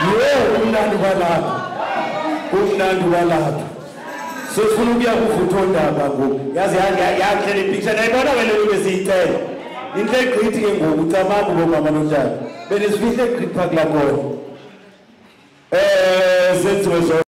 umnandi walapha. Umnandi walapha. Sifuna ukuya kuvutha ondaba ngoku. Yazi yakhe le picture nayibona wena ubesiyicela. Into egqithi ke ngoku ucamanga bomama nontana. Benisifihle egqithi phakla khona. Senziwe